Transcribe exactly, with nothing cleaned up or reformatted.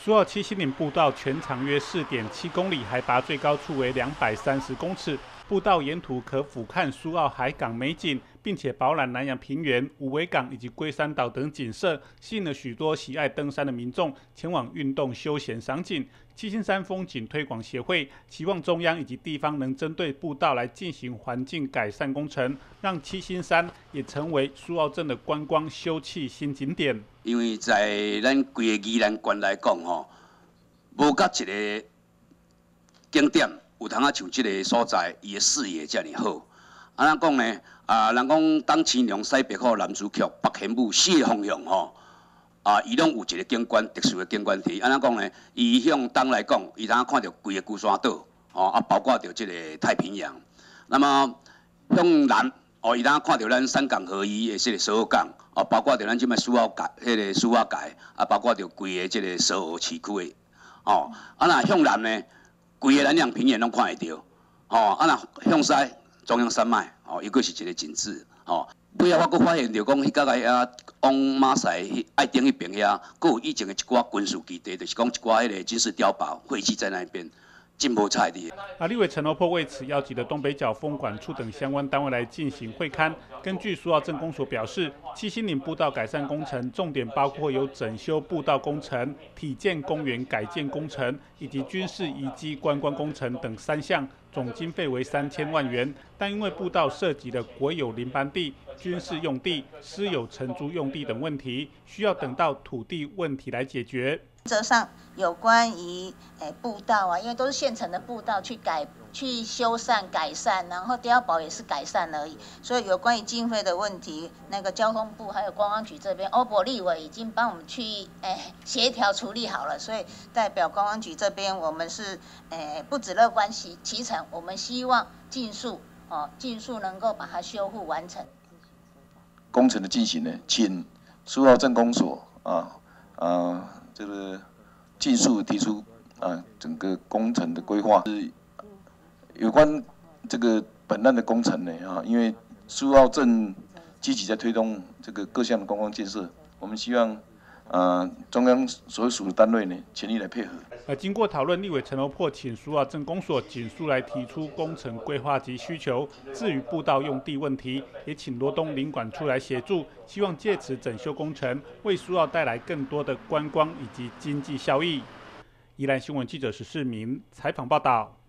苏澳七星岭步道全长约 四点七公里，海拔最高处为两百三十公尺。步道沿途可俯瞰苏澳海港美景，并且饱览南洋平原、五尾港以及龟山岛等景色，吸引了许多喜爱登山的民众前往运动休闲赏景。七星山风景推广协会期望中央以及地方能针对步道来进行环境改善工程，让七星山也成为苏澳镇的观光休憩新景点。 因为在咱规个宜兰县来讲吼，无甲一个景点有通啊像这个所在，伊的视野遮尔好。安怎讲呢？啊，人讲东青龙、西北虎、南珠曲、北玄武四个方向吼。啊，伊拢有一个景观，特殊的景观体。安怎讲呢？伊向东来讲，伊通看到规个龟山岛，哦，啊，包括着即个太平洋。那么向南，哦，伊通看到咱三港合一的即个苏澳港，哦，包括着咱即摆苏澳界，迄个苏澳界，啊，包括着规个即个苏澳市区的，哦，啊，若向南呢，规个南洋平原拢看会到，哦，啊，若向西，中央山脉，哦，又阁是一个景致，哦。尾仔我阁发现着讲，迄个个遐往马赛爱丁迄边遐，阁有以前的一寡军事基地，就是讲一寡迄个军事碉堡废弃在那边，真无彩的。 啊，立委陈欧珀为此邀集了东北角风管处等相关单位来进行会勘。根据苏澳镇公所表示，七星岭步道改善工程重点包括有整修步道工程、体健公园改建工程以及军事遗迹观光工程等三项，总经费为三千万元。但因为步道涉及了国有林班地、军事用地、私有承租用地等问题，需要等到土地问题来解决。 原则上有关于诶步道啊，因为都是现成的步道去改、去修缮、改善，然后碉堡也是改善而已。所以有关于经费的问题，那个交通部还有观光局这边，欧博立委已经帮我们去诶协调处理好了。所以代表观光局这边，我们是诶不止乐观其其成，我们希望尽速哦尽速能够把它修复完成。 工程的进行呢，请苏澳镇公所啊啊。这个尽速提出啊，整个工程的规划是有关这个本案的工程呢啊，因为苏澳镇积极在推动这个各项的观光建设，我们希望啊中央所属的单位呢全力来配合。 而经过讨论，立委陈欧珀请苏澳镇公所紧速来提出工程规划及需求。至于步道用地问题，也请罗东林管处来协助，希望借此整修工程，为苏澳带来更多的观光以及经济效益。宜兰新闻记者石世明采访报道。